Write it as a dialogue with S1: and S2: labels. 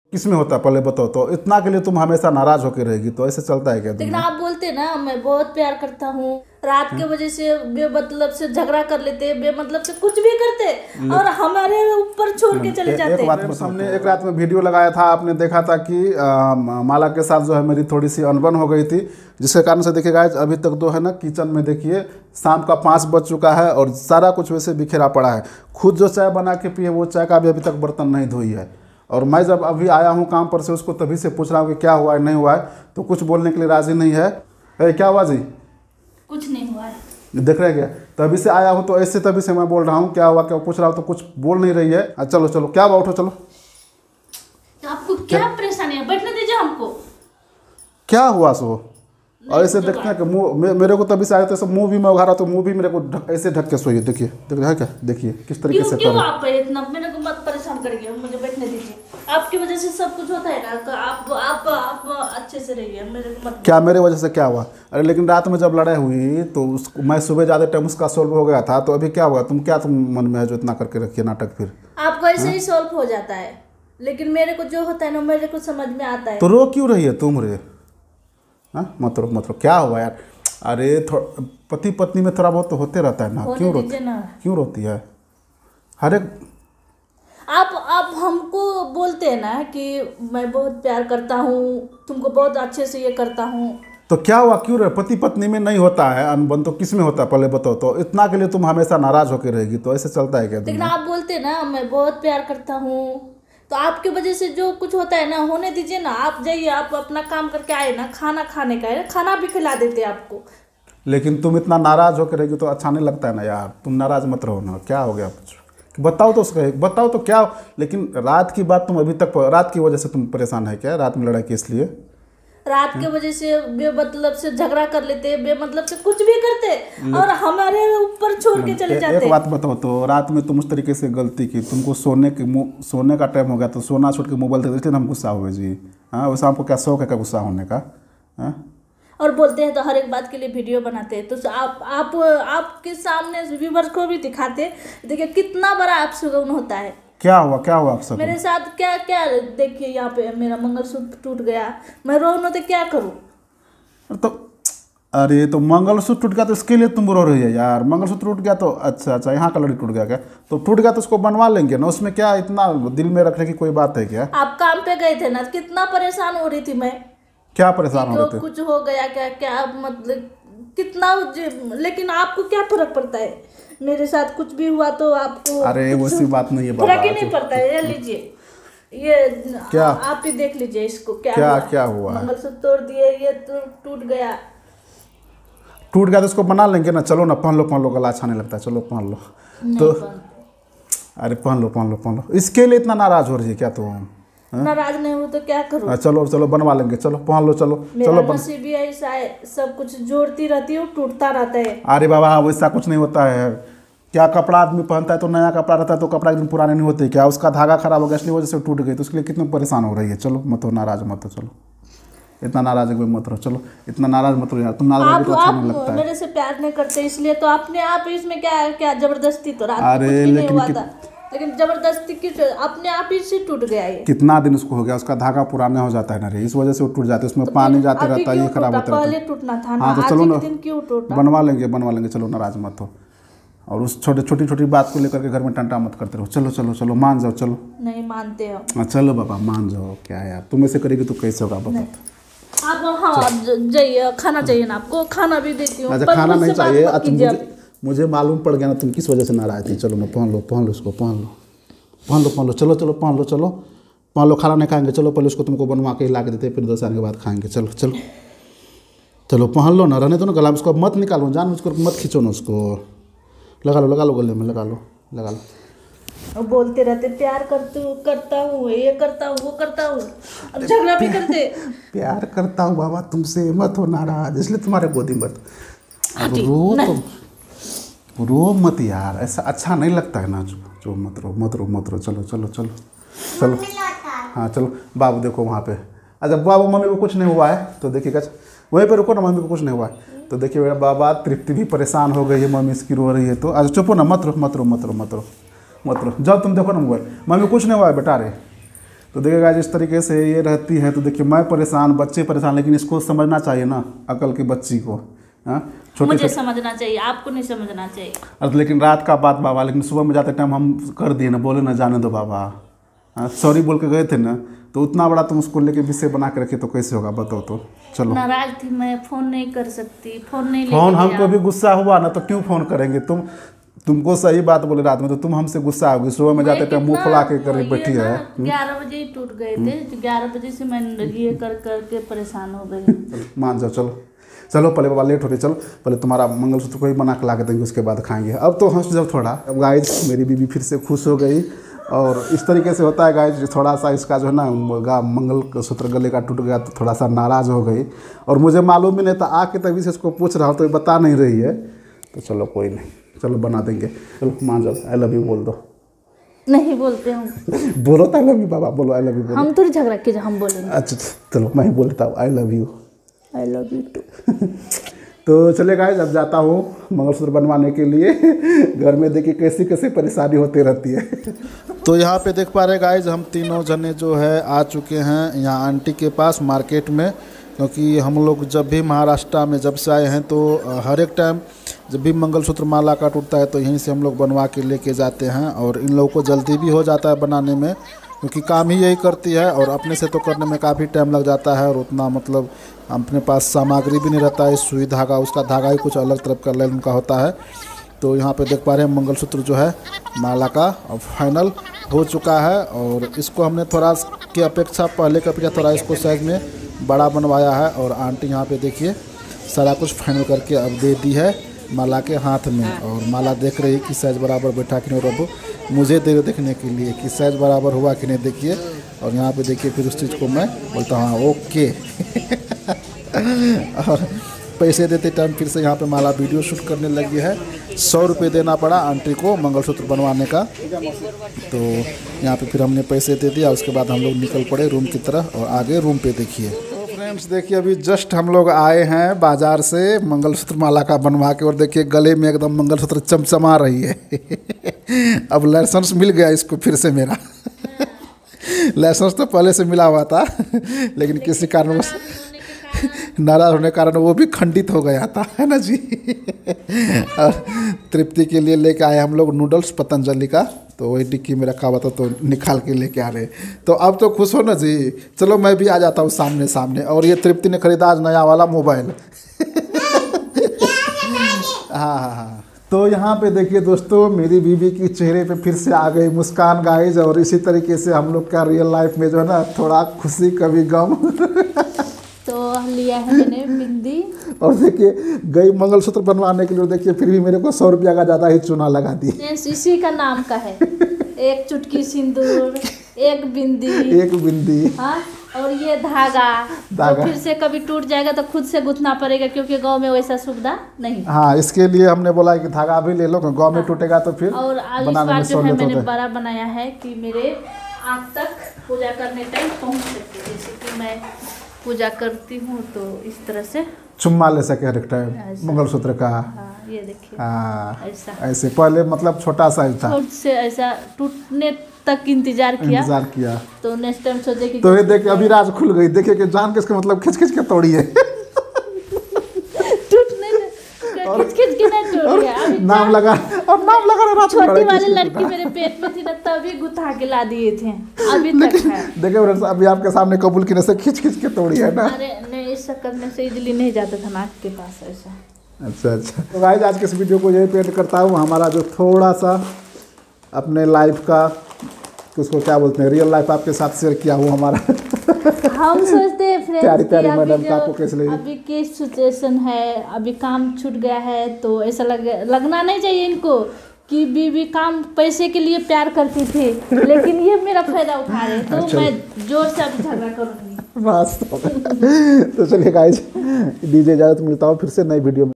S1: किस में होता है पहले बताओ तो। इतना के लिए तुम हमेशा नाराज होकर रहेगी तो ऐसे चलता है क्या
S2: लेकिन
S1: दुनिया?
S2: आप बोलते ना मैं बहुत प्यार करता हूँ, रात के वजह से बेमतलब से झगड़ा कर लेते, बेमतलब से कुछ भी करते और हमारे ऊपर छोड़ के चले जाते।
S1: एक बात हमने एक रात में वीडियो लगाया था, आपने देखा था कि माला के साथ जो है मेरी थोड़ी सी अनबन हो गई थी, जिसके कारण से देखिए गाइस अभी तक जो है ना किचन में देखिए शाम का 5 बज चुका है और सारा कुछ वैसे बिखेरा पड़ा है। खुद जो चाय बना के पिए वो चाय का भी अभी तक बर्तन नहीं धोई है। और मैं जब अभी आया हूँ काम पर से उसको तभी से पूछ रहा हूँ कि क्या हुआ है नहीं हुआ है, तो कुछ बोलने के लिए राजी नहीं है। क्या हुआ जी?
S2: कुछ नहीं हुआ है।
S1: देख रहे हैं क्या? तभी से आया हूँ तो ऐसे तभी से मैं बोल रहा हूँ क्या हुआ क्या पूछ रहा हूँ तो कुछ बोल नहीं रही है। चलो चलो क्या हुआ, उठो चलो।
S2: आपको क्या परेशानी है? बैठने दीजिए हमको।
S1: क्या हुआ सो? और ऐसे देखते हैं कि मुँह मेरे को तभी से आया तो मुँह भी मैं उघारा तो मुँह भी मेरे को ऐसे ढक के सोइए। देखिए देख रहे हैं क्या? देखिए किस तरीके से
S2: क्यों आप इतना मेरे को मत परेशान करिए, मुझे बैठने दीजिए। आपकी वजह से सब कुछ होता है ना, आप अच्छे से रहिए, मेरे को मत।
S1: क्या मेरे वजह से क्या हुआ? अरे लेकिन रात में जब लड़ाई हुई तो मैं सुबह ज़्यादा टाइम उसका सॉल्व हो गया था, तो अभी क्या हुआ? तुम मन में है जो इतना करके रखिए नाटक? फिर
S2: आपको ऐसे ही सॉल्व हो जाता है, लेकिन मेरे को जो होता है ना मेरे को समझ में आता है।
S1: तो रो क्यों रही है तुम रे? हाँ मत रो क्या हुआ यार? अरे पति पत्नी में थोड़ा बहुत तो होते रहता है ना, क्यों रोती है हर एक?
S2: आप हमको बोलते हैं ना कि मैं बहुत प्यार करता हूँ, तुमको बहुत अच्छे से ये करता हूँ।
S1: तो क्या हुआ, क्यों रहे? पति पत्नी में नहीं होता है अनबन तो किस में होता है पहले बताओ तो। इतना के लिए तुम हमेशा नाराज होकर रहेगी तो ऐसे चलता है क्या
S2: लेकिन
S1: दुनिया?
S2: आप बोलते हैं ना मैं बहुत प्यार करता हूँ, तो आपकी वजह से जो कुछ होता है ना होने दीजिए ना। आप जाइए, आप अपना काम करके आए ना, खाना खाने का है, खाना भी खिला देते आपको।
S1: लेकिन तुम इतना नाराज होकर रहेगी तो अच्छा नहीं लगता है ना यार। तुम नाराज मत रहो ना, क्या हो गया कुछ बताओ तो उसका, बताओ तो क्या। लेकिन रात की बात तुम अभी तक, रात की वजह से तुम परेशान है क्या? रात में लड़ाई की इसलिए?
S2: रात के वजह से बेमतलब से झगड़ा कर लेते, बेमतलब से कुछ भी करते और हमारे ऊपर छोड़ के चले जाते।
S1: एक बात बताओ तो, रात में तुम उस तरीके से गलती की, तुमको सोने का टाइम हो गया तो सोना छोड़ के मोबाइल देखते इसलिए हम गुस्सा हुए जी? हाँ वैसे आपको क्या शौक है क्या गुस्सा होने का? हाँ
S2: और बोलते हैं तो हर एक बात के लिए वीडियो बनाते हैं, तो आपके सामने व्यूवर्स को भी दिखाते। देखिए कितना बड़ा अपशगुन होता है।
S1: क्या हुआ आप सब?
S2: मेरे साथ क्या क्या देखिए, यहाँ पे मेरा मंगलसूत्र टूट गया, मैं रो तो क्या करूँ?
S1: तो अरे तो मंगलसूत्र टूट गया तो इसके लिए तुम रो रही है यार? मंगलसूत्र टूट गया तो अच्छा यहाँ का लड़ी टूट गया क्या? तो टूट गया तो उसको बनवा लेंगे ना, उसमें क्या इतना दिल में रखने की कोई बात है क्या?
S2: आप काम पे गए थे ना, कितना परेशान हो रही थी मैं।
S1: क्या परेशान हो रहे थे?
S2: कुछ हो गया क्या क्या मतलब कितना, लेकिन आपको क्या फर्क पड़ता है? मेरे साथ कुछ भी हुआ तो आपको
S1: अरे वैसी बात नहीं है बाबा,
S2: फर्क ही नहीं पड़ता है। ये लीजिए, ये
S1: क्या
S2: आप ही देख लीजिए इसको,
S1: क्या हुआ?
S2: मंगलसूत्र तोड़ दिए, ये टूट गया।
S1: टूट गया तो उसको बना लेंगे ना। चलो ना पहन लो, गला अच्छा नहीं लगता, चलो पहन लो तो। अरे पहन लो। इसके लिए इतना नाराज हो रही है क्या तुम?
S2: नाराज नहीं हो तो क्या करूं?
S1: चलो बनवा लेंगे, चलो पहन लो, चलो
S2: नसीब ही ऐसा है, सब कुछ जोड़ती रहती हूँ टूटता रहता है।
S1: अरे बाबा वैसा कुछ नहीं होता है। क्या कपड़ा आदमी पहनता है तो नया कपड़ा रहता है तो कपड़ा एकदम पुराने नहीं होते क्या? उसका धागा खराब हो गया इसलिए वजह से टूट गई, तो उसके लिए कितनी परेशान हो रही है। चलो मत हो, नाराज मत हो, चलो इतना नाराज मत रहो, चलो इतना नाराज मत रहो यार। तुम नाराज तो अच्छा नहीं लगता है।
S2: मेरे से प्यार नहीं करते इसलिए तो अपने आप इसमें क्या जबरदस्ती तो रात
S1: अरे
S2: कुछ भी नहीं हुआ था, लेकिन जबरदस्ती की अपने आप ही से टूट गया ये।
S1: कितना दिन उसको हो गया, उसका धागा पुराना हो जाता है ना रे, इस वजह से वो टूट जाता है, उसमें पानी जाते रहता है, ये खराब होता रहता है।
S2: पहले टूटना था ना।
S1: हाँ तो चलो ना,
S2: क्यों टूटा?
S1: बनवा लेंगे, चलो नाराज मत हो। और उस छोटी बात को लेकर के घर में टंटा मत करते रहो। चलो मान जाओ, चलो।
S2: नहीं मानते हो?
S1: चलो बाबा मान जाओ, क्या यार तुम ऐसे करेगी तो कैसे होगा बाबा?
S2: आप हाँ जाइए, खाना चाहिए ना आपको? खाना भी देती हूँ।
S1: अच्छा खाना नहीं चाहिए? अच्छा मुझे मालूम पड़ गया ना तुम किस वजह से नाराज थी। चलो ना पहन लो उसको, पहन लो, चलो पहन लो। खाना नहीं खाएंगे, चलो पहले उसको तुमको बनवा के ला के देते, फिर 10 साल के बाद खाएंगे। चलो पहन लो ना, रहने दो ना गला में, उसको मत निकालो, जान उसको मत खींचो ना, उसको लगा लो गले में, लगा लो।
S2: बोलते रहते प्यार करता हूँ, ये करता हूँ, वो करता हूँ, अब झगड़ा भी करते।
S1: प्यार करता हूँ बाबा तुमसे, मत हो नाराज, इसलिए तुम्हारे गोदी मत रो मत यार, ऐसा अच्छा नहीं लगता है ना। जो मत रो, चलो। हाँ चलो, बाबू देखो वहाँ पे। अच्छा बाबू मम्मी को कुछ नहीं हुआ है तो देखिएगा, वहीं पे रुको ना, मम्मी को कुछ नहीं हुआ है तो देखिए। मेरा बाबा तृप्ति भी परेशान हो गई है, मम्मी इसकी रो रही है तो। अच्छा चुपो ना, मत रो, जाओ तुम देखो ना मोबाइल। मम्मी कुछ नहीं हुआ है बेटा रे, तो देखिए गाइस इस तरीके से ये रहती है। तो देखिए मैं परेशान, बच्चे परेशान, लेकिन इसको समझना चाहिए ना अकल की बच्ची को। हाँ
S2: मुझे समझना चाहिए, आपको नहीं समझना चाहिए।
S1: अरे लेकिन रात का बात बाबा, लेकिन सुबह में जाते टाइम हम कर दिए ना, बोले ना जाने दो बाबा, हाँ सॉरी बोल के गए थे ना, तो उतना बड़ा तुम उसको लेके विषय बना के रखे तो कैसे होगा बताओ। तो चलो
S2: नाराज थी मैं, फोन नहीं कर सकती, फोन नहीं
S1: फोन हमको भी गुस्सा हुआ ना, तो क्यों फोन करेंगे। तुमको सही बात बोले रात में, तो तुम हमसे गुस्सा होगी, सुबह में जाते टाइम मुंह फुला के कर बैठी है।
S2: 11 बजे ही टूट गए थे, 11 बजे से मैं ये कर करके परेशान हो गई।
S1: मान जाओ, चलो चलो पहले बाबा लेट हो रही, चलो पहले तुम्हारा मंगलसूत्र को ही बना के ला के देंगे, उसके बाद खाएंगे। अब तो हंस जाओ थोड़ा। अब गाइस मेरी बीबी फिर से खुश हो गई, और इस तरीके से होता है गाइस, थोड़ा सा इसका जो है ना मंगलसूत्र गले का टूट गया तो थोड़ा सा नाराज़ हो गई, और मुझे मालूम ही नहीं था, आके तभी से इसको पूछ रहा हूँ तो ये बता नहीं रही है। तो चलो कोई नहीं, चलो बना देंगे। चलो मान जाओ, आई लव यू बोल दो।
S2: नहीं बोलते हूँ।
S1: बोलो तो आई लव यू बाबा, बोलो आई लव यू।
S2: हम थोड़ी झगड़ा किए हम बोलेंगे।
S1: अच्छा चलो मैं ही बोलता हूँ I love you.
S2: I love you too.
S1: तो चले गाइस अब जाता हूँ मंगलसूत्र बनवाने के लिए। घर में देखिए कैसी कैसी परेशानी होती रहती है। तो यहाँ पे देख पा रहे गाइस हम तीनों जने जो है आ चुके हैं यहाँ आंटी के पास मार्केट में, क्योंकि हम लोग जब भी महाराष्ट्र में जब से आए हैं तो हर एक टाइम जब भी मंगलसूत्र माला का टूटता है तो यहीं से हम लोग बनवा के लेके जाते हैं, और इन लोगों को जल्दी भी हो जाता है बनाने में, क्योंकि काम ही यही करती है, और अपने से तो करने में काफ़ी टाइम लग जाता है, और उतना मतलब अपने पास सामग्री भी नहीं रहता है। सुई धागा, उसका धागा ही कुछ अलग तरफ का लेन का होता है। तो यहाँ पे देख पा रहे हैं मंगलसूत्र जो है माला का अब फाइनल हो चुका है, और इसको हमने थोड़ा की अपेक्षा पहले की अपेक्षा थोड़ा इसको साइज में बड़ा बनवाया है, और आंटी यहाँ पे देखिए सारा कुछ फाइनल करके अब दे दी है माला के हाथ में, और माला देख रही है कि साइज बराबर बैठा कि नहीं, रबो मुझे देखने के लिए कि साइज बराबर हुआ कि नहीं देखिए। और यहाँ पे देखिए फिर उस चीज़ को मैं बोलता हूँ हाँ ओके। और पैसे देते टाइम फिर से यहाँ पे माला वीडियो शूट करने लगी है। 100 रुपये देना पड़ा आंटी को मंगलसूत्र बनवाने का। तो यहाँ पे फिर हमने पैसे दे दिया, उसके बाद हम लोग निकल पड़े रूम की तरफ, और आगे रूम पे देखिए। तो फ्रेंड्स देखिए अभी जस्ट हम लोग आए हैं बाज़ार से मंगलसूत्र माला का बनवा के, और देखिए गले में एकदम मंगलसूत्र चमचमा रही है। अब लाइसेंस मिल गया इसको फिर से मेरा। लाइसेंस तो पहले से मिला हुआ था, लेकिन किसी कारणवश नाराज होने के कारण वो भी खंडित हो गया था, है ना जी। और तृप्ति के लिए लेके आए हम लोग नूडल्स पतंजलि का, तो वही डिक्की में रखा हुआ था तो निकाल के लेके आ रहे। तो अब तो खुश हो ना जी, चलो मैं भी आ जाता हूँ सामने सामने। और ये तृप्ति ने खरीदा आज नया वाला मोबाइल। हाँ हाँ हाँ। तो यहाँ पे देखिए दोस्तों मेरी बीवी की चेहरे पे फिर से आ गई मुस्कान गाइज, और इसी तरीके से हम लोग का रियल लाइफ में जो है ना थोड़ा खुशी कभी गम।
S2: तो लिया है मैंने बिंदी,
S1: और देखिए गई मंगलसूत्र बनवाने के लिए, देखिए फिर भी मेरे को 100 रुपया का ज़्यादा ही चूना लगा दी।
S2: इसी का नाम का है, एक चुटकी सिंदूर, एक बिंदी, हाँ, और ये धागा। तो फिर से कभी टूट जाएगा तो खुद से गुथना पड़ेगा, क्योंकि गांव में वैसा सुविधा नहीं।
S1: हाँ इसके लिए हमने बोला कि धागा भी ले लो, गांव में टूटेगा तो फिर
S2: और इस बार जो है मैंने बड़ा बनाया है कि मेरे आँख तक पूजा करने टाइम पहुँच सके। जैसे कि मैं पूजा करती हूँ तो इस तरह से
S1: चुम्मा ले सके हर एक टाइम मंगलसूत्र का।
S2: हाँ, ये देखिए ऐसा,
S1: ऐसे पहले मतलब छोटा साइज था,
S2: छोट से ऐसा टूटने तक इंतजार किया। तो नेक्स्ट टाइम सोचे कि
S1: तो ये देखिए अभी राज खुल गई, देखिए कि जान के इसका मतलब खिंच खिंच के तोड़ी है।
S2: खिच के नहीं टूट गया।
S1: नाम लगा राज।
S2: छोटी वाली लड़की मेरे पेट में थी ना, तभी गुथा के ला दिए थे, अभी तक है।
S1: देखिए अभी आपके सामने कबूल की से खिंच खिंच के तोड़ी है ना।
S2: अरे नहीं, ऐसा करने से इजली नहीं जाता था नाक के पास ऐसा।
S1: अच्छा। तो गाइस आज के इस वीडियो को यही पेंट करता हूँ, हमारा जो थोड़ा सा अपने लाइफ का उसको क्या बोलते हैं रियल लाइफ आपके साथ शेयर किया हुआ हमारा।
S2: हम सोचते हैं फ्रेंड्स
S1: प्यारी मैडम का आपको कैसे लगी?
S2: अभी की सिचुएशन है, अभी काम छूट गया है, तो ऐसा लगना नहीं चाहिए इनको कि बीवी काम पैसे के लिए प्यार करती थी, लेकिन ये मेरा फायदा उठा रहे, तो मैं जोर से अभी झगड़ा करूँगी बस।
S1: तो चलिए गाइस दीजिए इजाजत, मिलता हूँ फिर से नई वीडियो में।